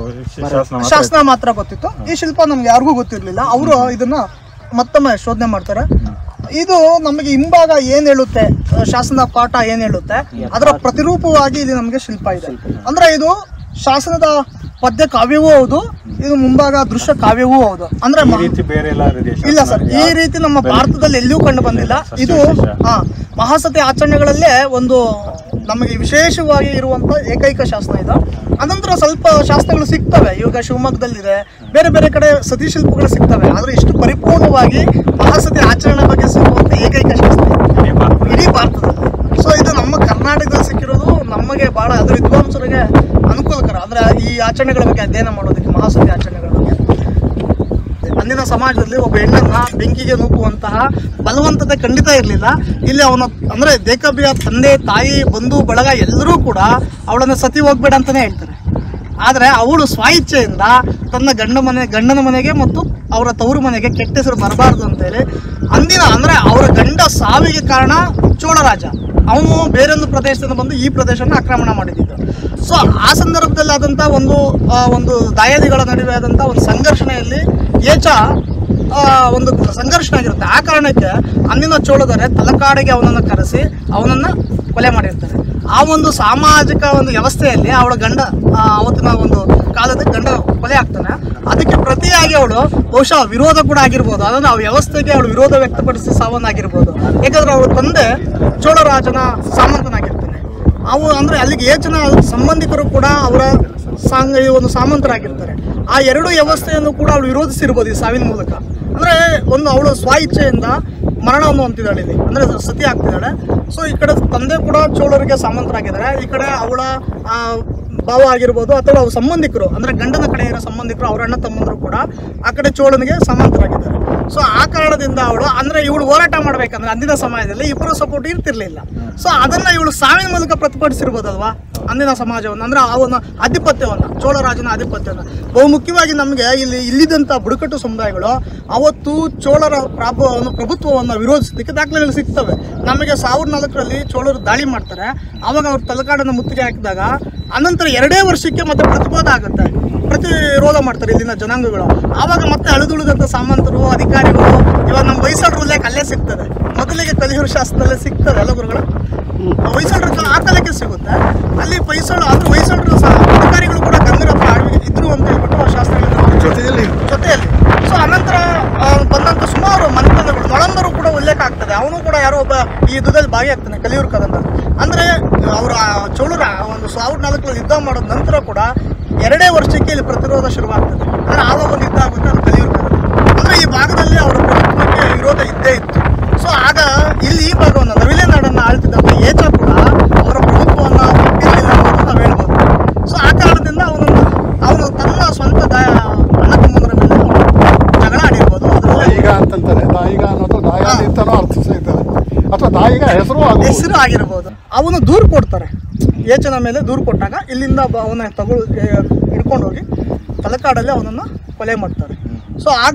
ಶಾಸನ ಮಾತ್ರ ಗೊತ್ತಿತ್ತು. ಈ ಶಿಲ್ಪ ನಮ್ಗೆ ಯಾರಿಗೂ ಗೊತ್ತಿರಲಿಲ್ಲ. ಅವರು ಇದನ್ನ ಮತ್ತೊಮ್ಮೆ ಶೋಧನೆ ಮಾಡ್ತಾರೆ. ಇದು ನಮಗೆ ಹಿಂಭಾಗ ಏನ್ ಹೇಳುತ್ತೆ, ಶಾಸನ ಪಾಠ ಏನ್ ಹೇಳುತ್ತೆ ಅದರ ಪ್ರತಿರೂಪವಾಗಿ ಇಲ್ಲಿ ನಮಗೆ ಶಿಲ್ಪ ಇದೆ. ಅಂದ್ರೆ ಇದು ಶಾಸನದ ಪದ್ಯ ಕಾವ್ಯವೂ ಹೌದು, ಇದು ಮುಂಭಾಗ ದೃಶ್ಯ ಕಾವ್ಯವೂ ಹೌದು. ಅಂದ್ರೆ ಇಲ್ಲ ಸರ್, ಈ ರೀತಿ ನಮ್ಮ ಭಾರತದಲ್ಲಿ ಎಲ್ಲಿಯೂ ಕಂಡು ಬಂದಿಲ್ಲ. ಇದು ಮಹಾಸತಿ ಆಚರಣೆಗಳಲ್ಲೇ ಒಂದು ನಮಗೆ ವಿಶೇಷವಾಗಿ ಇರುವಂತ ಏಕೈಕ ಶಾಸನ ಇದು. ಅನಂತರ ಸ್ವಲ್ಪ ಶಾಸನಗಳು ಸಿಗ್ತವೆ, ಇವಾಗ ಶಿವಮೊಗ್ಗದಲ್ಲಿದೆ, ಬೇರೆ ಬೇರೆ ಕಡೆ ಸತಿ ಶಿಲ್ಪಗಳು ಸಿಗ್ತವೆ. ಆದ್ರೆ ಇಷ್ಟು ಪರಿಪೂರ್ಣವಾಗಿ ಮಹಾಸತಿ ಆಚರಣೆ ಬಗ್ಗೆ ಸಿಗುವಂತ ಏಕೈಕ ಶಾಸನ ಇಡೀ ಭಾರತದಲ್ಲಿ. ಸೊ ಇದು ನಮ್ಮ ಕರ್ನಾಟಕದಲ್ಲಿ ಸಿಕ್ಕಿರೋದು ನಮಗೆ ಬಹಳ ಅದ್ರ ವಿದ್ವಾಂಸರಿಗೆ ಅನುಕೂಲಕರ. ಅಂದ್ರೆ ಈ ಆಚರಣೆಗಳ ಬಗ್ಗೆ ಅಧ್ಯಯನ ಮಾಡೋದಕ್ಕೆ, ಮಹಾಸತಿ ಆಚರಣೆಗಳ ಬಗ್ಗೆ. ಅಂದಿನ ಸಮಾಜದಲ್ಲಿ ಒಬ್ಬ ಹೆಣ್ಣನ್ನ ಬೆಂಕಿಗೆ ನೂಕುವಂತಹ ಬಲವಂತತೆ ಖಂಡಿತ ಇರಲಿಲ್ಲ. ಇಲ್ಲಿ ಅವನ ಅಂದ್ರೆ ದೇಕಬ್ಬಿಯ ತಂದೆ, ತಾಯಿ, ಬಂಧು ಬಳಗ ಎಲ್ಲರೂ ಕೂಡ ಅವಳನ್ನು ಸತಿ ಹೋಗ್ಬೇಡ ಅಂತಾನೆ ಹೇಳ್ತಾರೆ. ಆದರೆ ಅವಳು ಸ್ವ-ಇಚ್ಛೆಯಿಂದ ತನ್ನ ಗಂಡನ ಮನೆಗೆ ಮತ್ತು ಅವರ ತವರು ಮನೆಗೆ ಕೆಟ್ಟ ಹೆಸರು ಬರಬಾರ್ದು ಅಂತೇಳಿ ಅಂದಿನ ಅಂದ್ರೆ ಅವರ ಗಂಡ ಸಾವಿಗೆ ಕಾರಣ ಚೋಳರಾಜ. ಅವನು ಬೇರೊಂದು ಪ್ರದೇಶದಿಂದ ಬಂದು ಈ ಪ್ರದೇಶವನ್ನು ಆಕ್ರಮಣ ಮಾಡಿದ್ದ. ಸೊ ಆ ಸಂದರ್ಭದಲ್ಲಿ ಆದಂಥ ಒಂದು ದಾಯಾದಿಗಳ ನಡುವೆ ಆದಂಥ ಒಂದು ಸಂಘರ್ಷಣೆಯಲ್ಲಿ ಒಂದು ಸಂಘರ್ಷಣೆ ಆಗಿರುತ್ತೆ. ಆ ಕಾರಣಕ್ಕೆ ಅಂದಿನ ಚೋಳದರೆ ತಲಕಾಡಿಗೆ ಅವನನ್ನು ಕರೆಸಿ ಅವನನ್ನು ಕೊಲೆ ಮಾಡಿರ್ತಾರೆ. ಆ ಒಂದು ಸಾಮಾಜಿಕ ಒಂದು ವ್ಯವಸ್ಥೆಯಲ್ಲಿ ಅವಳ ಗಂಡ ಅವತ್ತಿನ ಒಂದು ಕಾಲದ ಗಂಡ ಕೊಲೆ ಆಗ್ತಾನೆ. ಅದಕ್ಕೆ ಪ್ರತಿಯಾಗಿ ಅವಳು ಬಹುಶಃ ವಿರೋಧ ಕೂಡ ಆಗಿರ್ಬೋದು, ಅದನ್ನು ಆ ವ್ಯವಸ್ಥೆಗೆ ಅವಳು ವಿರೋಧ ವ್ಯಕ್ತಪಡಿಸಿ ಸಾವನ್ನಾಗಿರ್ಬೋದು. ಯಾಕಂದ್ರೆ ಅವಳ ತಂದೆ ಚೋಳರಾಜನ ಸಾಮಂತನಾಗಿರ್ತಾನೆ. ಅಂದ್ರೆ ಅಲ್ಲಿಗೆ ಜನ ಸಂಬಂಧಿಕರು ಕೂಡ ಅವರ ಒಂದು ಸಾಮಂತರಾಗಿರ್ತಾರೆ. ಆ ಎರಡೂ ವ್ಯವಸ್ಥೆಯನ್ನು ಕೂಡ ಅವಳು ವಿರೋಧಿಸಿರ್ಬೋದು ಈ ಸಾವಿನ ಮೂಲಕ. ಅಂದ್ರೆ ಅವಳು ಸ್ವ-ಇಚ್ಛೆಯಿಂದ ಮರಣವನ್ನು ಹೊಂದಿದ್ದಾಳೆ ಇಲ್ಲಿ, ಅಂದ್ರೆ ಸತಿ ಆಗ್ತಿದ್ದಾಳೆ. ಸೊ ಈ ಕಡೆ ತಂದೆ ಕೂಡ ಚೋಳರಿಗೆ ಸಾಮಂತರಾಗಿದ್ದಾರೆ, ಈ ಕಡೆ ಅವಳ ಭಾವ ಆಗಿರ್ಬೋದು ಅಥವಾ ಅವ್ರ ಸಂಬಂಧಿಕರು ಅಂದ್ರೆ ಗಂಡನ ಕಡೆ ಇರೋ ಸಂಬಂಧಿಕರು, ಅವರ ಅಣ್ಣ ತಮ್ಮಂದರು ಕೂಡ ಆ ಕಡೆ ಚೋಳನಿಗೆ ಸಾಮಂತರಾಗಿದ್ದಾರೆ. ಸೊ ಆ ಕಾರಣದಿಂದ ಇವಳು ಹೋರಾಟ ಮಾಡ್ಬೇಕಂದ್ರೆ ಅಂದಿನ ಸಮಯದಲ್ಲಿ ಇಬ್ಬರು ಸಪೋರ್ಟ್ ಇರ್ತಿರ್ಲಿಲ್ಲ. ಸೊ ಅದನ್ನ ಇವಳು ಸಾವಿನ ಮೂಲಕ ಪ್ರತಿಭಟಿಸಿರ್ಬೋದಲ್ವಾ ಅಂದಿನ ಸಮಾಜವನ್ನು, ಅಂದ್ರೆ ಅವನ ಆಧಿಪತ್ಯವನ್ನ, ಚೋಳರಾಜನ ಆಧಿಪತ್ಯವನ್ನ. ಬಹುಮುಖ್ಯವಾಗಿ ನಮಗೆ ಇಲ್ಲಿದ್ದಂಥ ಬುಡಕಟ್ಟು ಸಮುದಾಯಗಳು ಅವತ್ತು ಚೋಳರ ಪ್ರಭುತ್ವವನ್ನು ವಿರೋಧಿಸಲಿಕ್ಕೆ ದಾಖಲೆಗಳು ಸಿಗ್ತವೆ. ನಮಗೆ 1004ರಲ್ಲಿ ಚೋಳರು ದಾಳಿ ಮಾಡ್ತಾರೆ. ಆವಾಗ ಅವ್ರು ತಲಕಾಡನ್ನು ಮುತ್ತಿಗೆ ಹಾಕಿದಾಗ ಅನಂತರ 2 ವರ್ಷಕ್ಕೆ ಮತ್ತೆ ಪ್ರತಿರೋಧ ಆಗುತ್ತೆ, ಪ್ರತಿರೋಧ ಮಾಡ್ತಾರೆ ಇಲ್ಲಿನ ಜನಾಂಗಗಳು. ಆವಾಗ ಮತ್ತೆ ಅಳಿದುಳಿದಂಥ ಸಾಮಂತರು, ಅಧಿಕಾರಿಗಳು, ಇವಾಗ ನಮ್ಮ ಹೊಯ್ಸಳರು ಉಲ್ಲೇಖ ಅಲ್ಲೇ ಸಿಗ್ತದೆ. ಮೊದಲಿಗೆ ಕಲಿಯೂರು ಶಾಸನದಲ್ಲೇ ಸಿಗ್ತದೆ ಎಲ್ಲ ಗುರುಗಳು. ಹೊಯ್ಸಳರ ಆ ಕಾಲಕ್ಕೆ ಸಿಗುತ್ತೆ ಅಲ್ಲಿ ಹೊಯ್ಸಳು, ಆದ್ರೂ ಹೊಯ್ಸಳರು ಸಹ ಅಧಿಕಾರಿಗಳು ಕೂಡ ಗಂಗರ ಹತ್ರ ಆಳ್ವಿಕೆ ಇದ್ರು ಅಂತ ಹೇಳ್ಬಿಟ್ಟು ಶಾಸ್ತ್ರಗಳಲ್ಲಿ ಜೊತೆಯಲ್ಲಿ. ಸೊ ಅನಂತರ ಬಂದಂತ ಸುಮಾರು ಮನೆತನಗಳು ನಳಂದರು ಕೂಡ ಉಲ್ಲೇಖ ಆಗ್ತದೆ. ಅವನು ಕೂಡ ಯಾರೋ ಒಬ್ಬ ಈ ಯುದ್ಧದಲ್ಲಿ ಭಾಗಿಯಾಗ್ತಾನೆ ಕಲಿಯೂರು ಕದಂಬ. ಅಂದ್ರೆ ಅವರ ಚೋಳರ ಒಂದು 1400 ಯುದ್ಧ ಮಾಡೋದ ನಂತರ ಕೂಡ 2 ವರ್ಷಕ್ಕೆ ಇಲ್ಲಿ ಪ್ರತಿರೋಧ ಶುರುವಾಗ್ತದೆ. ಅಂದ್ರೆ ಆವಾಗ ಒಂದು ಯುದ್ಧ ಆಗುತ್ತೆ, ಅದು ಕಲಿಯೂರು ಕದಂಬ. ಅಂದ್ರೆ ಈ ಭಾಗದಲ್ಲಿ ಅವರ ಪ್ರಭುತ್ವಕ್ಕೆ ವಿರೋಧ ಇದ್ದೇ ಇತ್ತು. ಸೊ ಆಗ ಇಲ್ಲಿ ಈ ಭಾಗವನ್ನು ನವಿಲೆ ನಾಡನ್ನು ಆಳ್ತಿದ್ದಂಥ ಏಚ ಕೂಡ ಅವರ ಪ್ರಭುತ್ವವನ್ನು ಒಪ್ಪಿರಲಿಲ್ಲ ಅನ್ನೋದು ನಾವು ಹೇಳ್ಬೋದು. ಸೊ ಆ ಕಾರಣದಿಂದ ಅವನು ತನ್ನ ಸ್ವಂತ ಅಣ್ಣ ತಮ್ಮಂದರ ಮೇಲೆ ಜಗಳ ಆಡಿರ್ಬೋದು. ದಾಯಿಗ ಅಂತಂತಾರೆ. ದಾಯಿಗ ಅನ್ನೋದು ದಾಯಾದಿ ಅಂತಾನೂ ಅರ್ಥಿಸಿದ್ದಾರೆ, ಅಥವಾ ದಾಯಿಗ ಹೆಸರು ಆಗಿರ್ಬೋದು. ಅವನು ದೂರು ಕೊಡ್ತಾರೆ, ಏಚನ ಮೇಲೆ ದೂರು ಕೊಟ್ಟಾಗ ಇಲ್ಲಿಂದ ಅವನ ಹಿಡ್ಕೊಂಡು ಹೋಗಿ ತಲಕಾಡಲ್ಲಿ ಅವನನ್ನು ಕೊಲೆ ಮಾಡ್ತಾರೆ. ಸೊ ಆಗ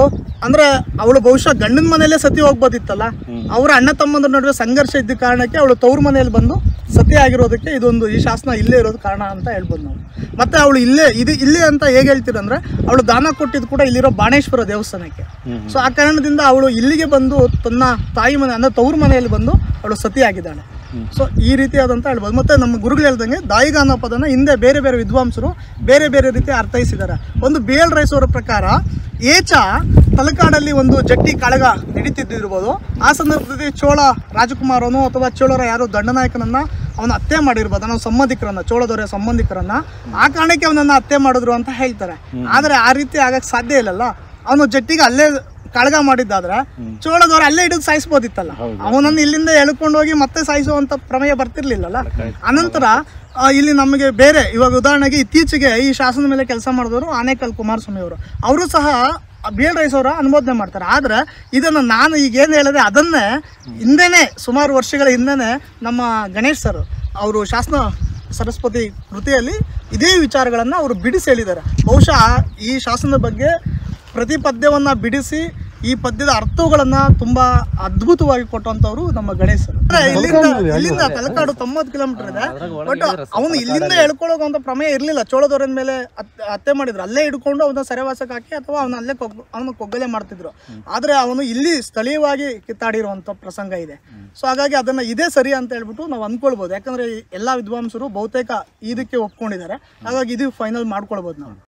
ಅವಳು ಬಹುಶಃ ಗಂಡನ ಮನೆಯಲ್ಲೇ ಸತಿ ಹೋಗ್ಬೋದಿತ್ತಲ್ಲ, ಅವರ ಅಣ್ಣ ತಮ್ಮಂದ್ರ ನಡುವೆ ಸಂಘರ್ಷ ಇದ್ದ ಕಾರಣಕ್ಕೆ ಅವಳು ತವ್ರ ಮನೆಯಲ್ಲಿ ಬಂದು ಸತಿ ಆಗಿರೋದಕ್ಕೆ ಈ ಶಾಸನ ಇಲ್ಲೇ ಇರೋದು ಕಾರಣ ಅಂತ ಹೇಳ್ಬೋದು ನಾವು. ಮತ್ತೆ ಅವಳು ಇಲ್ಲೇ ಅಂತ ಹೇಗೆ ಹೇಳ್ತೀರಂದ್ರೆ, ಅವಳು ದಾನ ಕೊಟ್ಟಿದ್ದು ಕೂಡ ಇಲ್ಲಿರೋ ಬಾಣೇಶ್ವರ ದೇವಸ್ಥಾನಕ್ಕೆ. ಸೊ ಆ ಕಾರಣದಿಂದ ಅವಳು ಇಲ್ಲಿಗೆ ಬಂದು ತನ್ನ ತಾಯಿ ಮನೆ ಅಂದ್ರೆ ತವ್ರ ಮನೆಯಲ್ಲಿ ಬಂದು ಅವಳು ಸತಿ ಆಗಿದ್ದಾಳೆ. ಸೊ ಈ ರೀತಿಯಾದಂತ ಹೇಳ್ಬೋದು. ಮತ್ತೆ ನಮ್ಮ ಗುರುಗಳು ಹೇಳ್ದಂಗೆ ದಾಯಿಗ ಅನ್ನೋ ಪದನ ಹಿಂದೆ ಬೇರೆ ಬೇರೆ ವಿದ್ವಾಂಸರು ಬೇರೆ ಬೇರೆ ರೀತಿ ಅರ್ಥೈಸಿದ್ದಾರೆ. ಒಂದು BL ರೈಸ್ ಅವರ ಪ್ರಕಾರ ಏಚ ತಲಕಾಡಲ್ಲಿ ಒಂದು ಜಟ್ಟಿ ಕಾಳಗ ನಡೀತಿದ್ದಿರ್ಬೋದು. ಆ ಸಂದರ್ಭದಲ್ಲಿ ಚೋಳ ರಾಜಕುಮಾರನು ಅಥವಾ ಚೋಳರ ಯಾರೋ ದಂಡನಾಯಕನನ್ನ ಅವನ ಹತ್ಯೆ ಮಾಡಿರ್ಬೋದು, ನಾವು ಸಂಬಂಧಿಕರನ್ನ, ಚೋಳದವರ ಸಂಬಂಧಿಕರನ್ನ. ಆ ಕಾರಣಕ್ಕೆ ಅವನನ್ನ ಹತ್ಯೆ ಮಾಡಿದ್ರು ಅಂತ ಹೇಳ್ತಾರೆ. ಆದರೆ ಆ ರೀತಿ ಆಗಕ್ಕೆ ಸಾಧ್ಯ ಇಲ್ಲಲ್ಲ. ಅವನು ಜಟ್ಟಿಗೆ ಅಲ್ಲೇ ಕಾಳಗ ಮಾಡಿದ್ದಾದ್ರೆ ಚೋಳದವ್ರು ಅಲ್ಲೇ ಹಿಡಿದು ಸಾಯಿಸ್ಬೋದಿತ್ತಲ್ಲ. ಅವನನ್ನು ಇಲ್ಲಿಂದ ಎಳ್ಕೊಂಡು ಹೋಗಿ ಮತ್ತೆ ಸಾಯಿಸುವಂತ ಪ್ರಮೇಯ ಬರ್ತಿರ್ಲಿಲ್ಲಲ್ಲ. ಅನಂತರ ಇಲ್ಲಿ ನಮಗೆ ಬೇರೆ ಇವಾಗ ಉದಾಹರಣೆಗೆ ಇತ್ತೀಚೆಗೆ ಈ ಶಾಸನ ಮೇಲೆ ಕೆಲಸ ಮಾಡಿದವರು ಆನೇಕಲ್ ಕುಮಾರಸ್ವಾಮಿ ಅವರು ಸಹ BL ರೈಸ್ ಅವರ ಅನುಮೋದನೆ ಮಾಡ್ತಾರೆ. ಆದ್ರೆ ಇದನ್ನು ನಾನು ಈಗೇನು ಹೇಳಿದೆ ಅದನ್ನೇ ಹಿಂದೆನೆ ಸುಮಾರು ವರ್ಷಗಳ ಹಿಂದೆನೆ ನಮ್ಮ ಗಣೇಶ್ ಸರ್ ಅವರು ಶಾಸನ ಸರಸ್ವತಿ ಕೃತಿಯಲ್ಲಿ ಇದೇ ವಿಚಾರಗಳನ್ನು ಅವರು ಬಿಡಿಸಿ ಹೇಳಿದ್ದಾರೆ. ಬಹುಶಃ ಈ ಶಾಸನದ ಬಗ್ಗೆ ಪ್ರತಿ ಪದ್ಯವನ್ನು ಬಿಡಿಸಿ ಈ ಪದ್ಯದ ಅರ್ಥಗಳನ್ನ ತುಂಬಾ ಅದ್ಭುತವಾಗಿ ಕೊಟ್ಟಂತವ್ರು ನಮ್ಮ ಗಣೇಶ್ ಸರ್. ಇಲ್ಲಿಂದ ತಲಕಾಡು 90 ಕಿಲೋಮೀಟರ್ ಇದೆ. ಬಟ್ ಅವನು ಇಲ್ಲಿಂದ ಹೇಳ್ಕೊಳ್ಳೋಂತ ಪ್ರಮೇಯ ಇರಲಿಲ್ಲ. ಚೋಳದವರನ ಮೇಲೆ ಹತ್ಯೆ ಮಾಡಿದ್ರು, ಅಲ್ಲೇ ಹಿಡ್ಕೊಂಡು ಅವನ ಸೆರೆವಾಸಕ್ಕೆ ಹಾಕಿ ಅಥವಾ ಅವನ ಕೊಗ್ಗಲೆ ಮಾಡ್ತಿದ್ರು. ಆದ್ರೆ ಅವನು ಇಲ್ಲಿ ಸ್ಥಳೀಯವಾಗಿ ಕಿತ್ತಾಡಿರುವಂತ ಪ್ರಸಂಗ ಇದೆ. ಸೊ ಹಾಗಾಗಿ ಅದನ್ನ ಇದೇ ಸರಿ ಅಂತ ಹೇಳ್ಬಿಟ್ಟು ನಾವು ಅನ್ಕೊಳ್ಬಹುದು. ಯಾಕಂದ್ರೆ ಎಲ್ಲಾ ವಿದ್ವಾಂಸರು ಬಹುತೇಕ ಇದಕ್ಕೆ ಒಪ್ಕೊಂಡಿದ್ದಾರೆ. ಹಾಗಾಗಿ ಇದು ಫೈನಲ್ ಮಾಡ್ಕೊಳ್ಬಹುದು ನಾವು.